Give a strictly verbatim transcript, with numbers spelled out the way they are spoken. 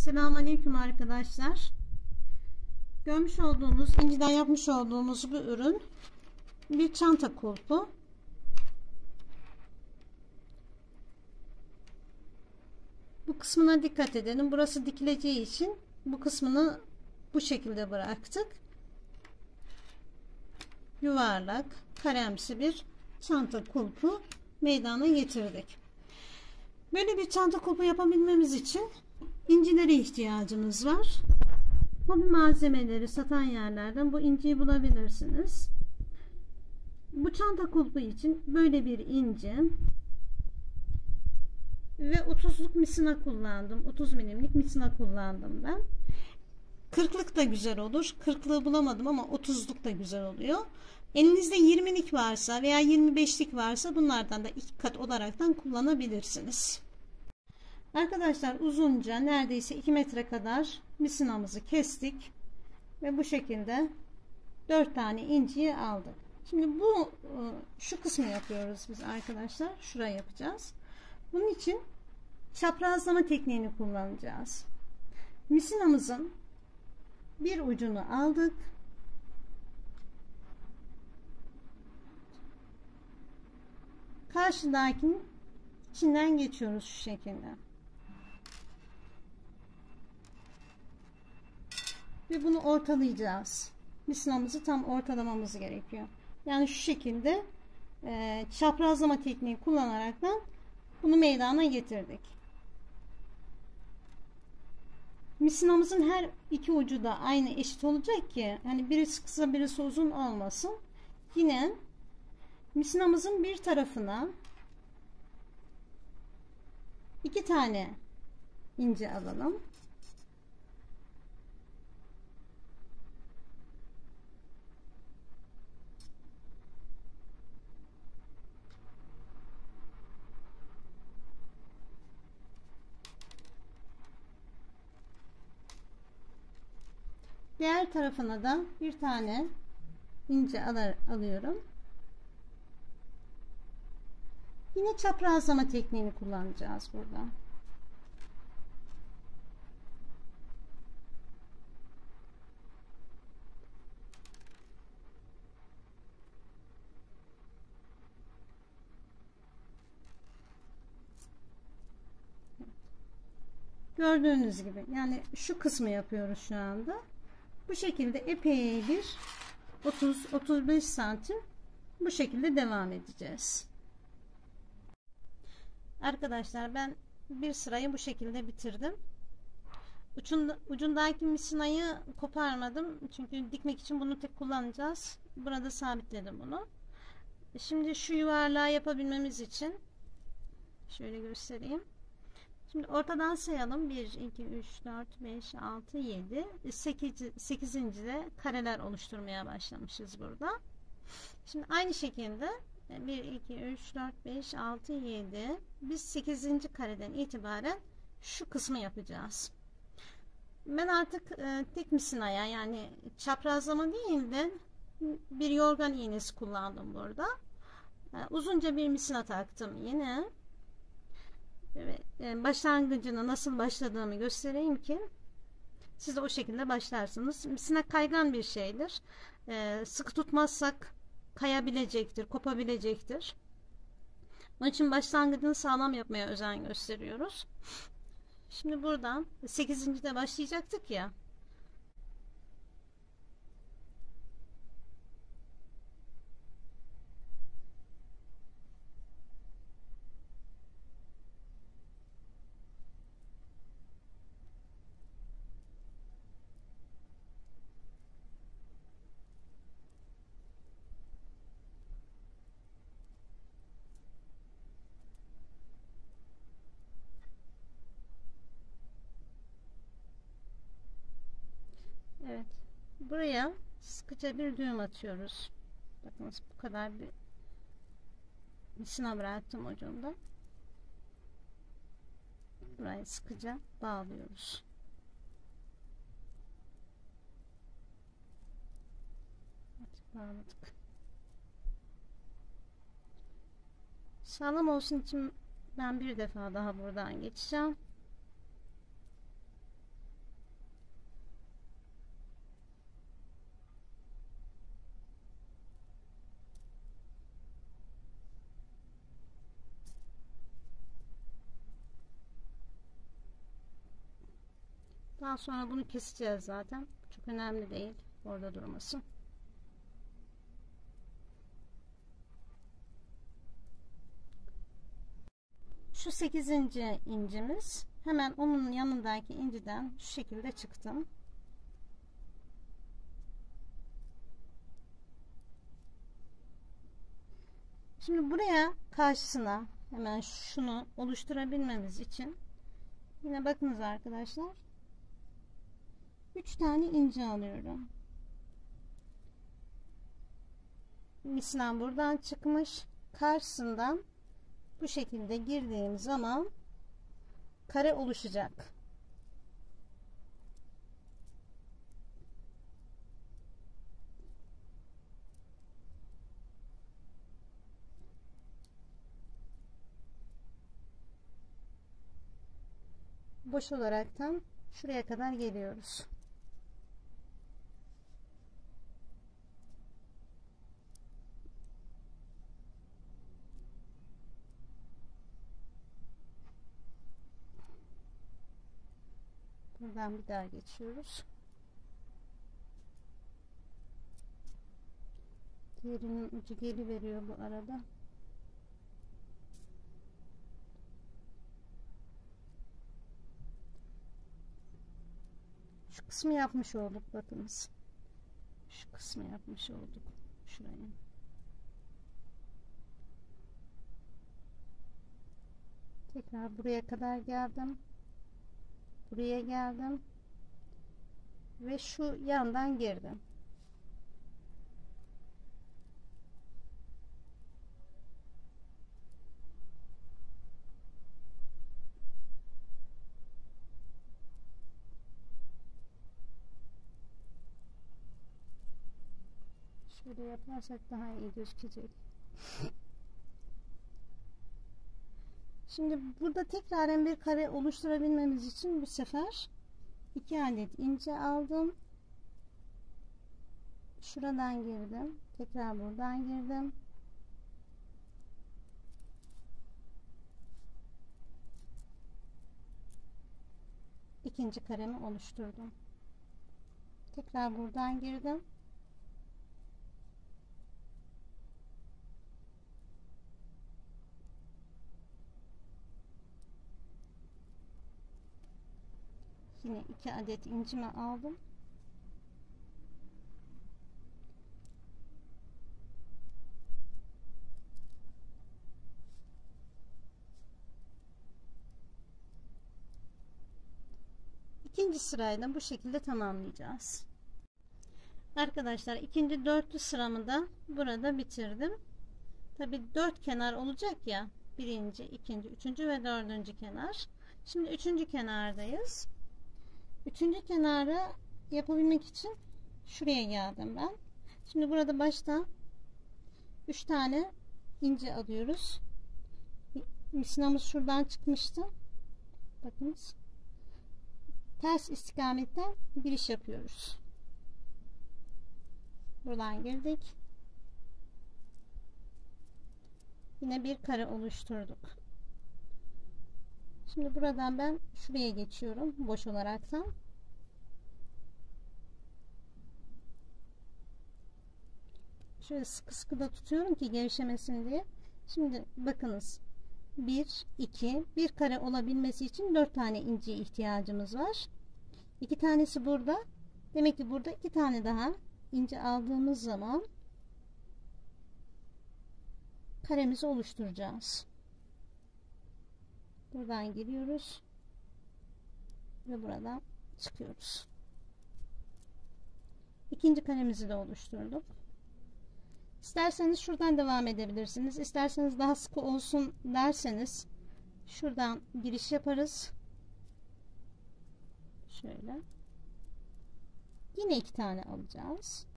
Selamünaleyküm arkadaşlar. Görmüş olduğunuz, inciden yapmış olduğumuz bu ürün bir çanta kulpu. Bu kısmına dikkat edelim. Burası dikileceği için bu kısmını bu şekilde bıraktık. Yuvarlak, karemsi bir çanta kulpu meydana getirdik. Böyle bir çanta kulpu yapabilmemiz için incilere ihtiyacımız var. Hobi malzemeleri satan yerlerden bu inciyi bulabilirsiniz. Bu çanta kulpu için böyle bir inci ve otuzluk misina kullandım. otuz milimlik misina kullandım ben. kırklık da güzel olur. kırklığı bulamadım ama otuzluk da güzel oluyor. Elinizde yirmilik varsa veya yirmi beşlik varsa bunlardan da iki kat olaraktan kullanabilirsiniz. Arkadaşlar uzunca neredeyse iki metre kadar misinamızı kestik ve bu şekilde dört tane inciyi aldık. Şimdi bu şu kısmı yapıyoruz biz arkadaşlar. Şurayı yapacağız. Bunun için çaprazlama tekniğini kullanacağız. Misinamızın bir ucunu aldık. Karşıdakinin içinden geçiyoruz şu şekilde. Ve bunu ortalayacağız. Misinamızı tam ortalamamız gerekiyor. Yani şu şekilde e, çaprazlama tekniği kullanarak da bunu meydana getirdik. Misinamızın her iki ucu da aynı eşit olacak ki hani birisi kısa birisi uzun olmasın. Yine misinamızın bir tarafına iki tane ince alalım. Diğer tarafına da bir tane ince alır, alıyorum. Yine çaprazlama tekniğini kullanacağız burada. Gördüğünüz gibi yani şu kısmı yapıyoruz şu anda. Bu şekilde epey bir otuz otuz beş santim bu şekilde devam edeceğiz. Arkadaşlar ben bir sırayı bu şekilde bitirdim. Ucunda, ucundaki misinayı koparmadım. Çünkü dikmek için bunu tek kullanacağız. Burada sabitledim bunu. Şimdi şu yuvarlağı yapabilmemiz için şöyle göstereyim. Şimdi ortadan sayalım. bir, iki, üç, dört, beş, altı, yedi. sekizinci de kareler oluşturmaya başlamışız burada. Şimdi aynı şekilde bir, iki, üç, dört, beş, altı, yedi. Biz sekizinci kareden itibaren şu kısmı yapacağız. Ben artık e, tek misinaya yani çaprazlama değil de bir yorgan iğnesi kullandım burada. E, uzunca bir misina taktım yine. Evet, başlangıcına nasıl başladığımı göstereyim ki siz de o şekilde başlarsınız. Misina kaygan bir şeydir. Ee, sıkı tutmazsak kayabilecektir, kopabilecektir. Onun için başlangıcını sağlam yapmaya özen gösteriyoruz. Şimdi buradan sekizincide başlayacaktık ya. Evet. Buraya sıkıca bir düğüm atıyoruz. Bakınız bu kadar bir misina bıraktım ucunda. Burayı sıkıca bağlıyoruz. Evet, bağladık. Sağlam olsun için ben bir defa daha buradan geçeceğim. Daha sonra bunu keseceğiz zaten. Çok önemli değil. Orada durmasın. Şu sekizinci incimiz. Hemen onun yanındaki inciden şu şekilde çıktım. Şimdi buraya karşısına hemen şunu oluşturabilmemiz için yine bakınız arkadaşlar, üç tane ince alıyorum. Misina buradan çıkmış, karşısından bu şekilde girdiğim zaman kare oluşacak. Boş olaraktan şuraya kadar geliyoruz. Buradan bir daha geçiyoruz. Diğerinin ucu geliveriyor bu arada. Şu kısmı yapmış olduk, bakınız. Şu kısmı yapmış olduk. Şurayı. Tekrar buraya kadar geldim. Buraya geldim. Ve şu yandan girdim. Şöyle yaparsak daha iyi gözükecek. Şimdi burada tekraren bir kare oluşturabilmemiz için bu sefer iki adet ince aldım. Şuradan girdim. Tekrar buradan girdim. İkinci karemi oluşturdum. Tekrar buradan girdim. Yine iki adet incimi aldım. İkinci sırayı da bu şekilde tamamlayacağız. Arkadaşlar ikinci dörtlü sıramı da burada bitirdim. Tabi dört kenar olacak ya. Birinci, ikinci, üçüncü ve dördüncü kenar. Şimdi üçüncü kenardayız. Üçüncü kenarı yapabilmek için şuraya geldim ben. Şimdi burada başta üç tane ince alıyoruz. Misinamız şuradan çıkmıştı. Bakınız. Ters istikametten giriş yapıyoruz. Buradan girdik. Yine bir kare oluşturduk. Şimdi buradan ben şuraya geçiyorum boş olaraktan. Şöyle sıkı sıkı da tutuyorum ki gevşemesin diye. Şimdi bakınız, bir iki bir kare olabilmesi için dört tane ince ihtiyacımız var. iki tanesi burada. Demek ki burada iki tane daha ince aldığımız zaman karemizi oluşturacağız. Buradan giriyoruz ve buradan çıkıyoruz. İkinci karemizi de oluşturduk. İsterseniz şuradan devam edebilirsiniz. İsterseniz daha sıkı olsun derseniz şuradan giriş yaparız. Şöyle. Yine iki tane alacağız.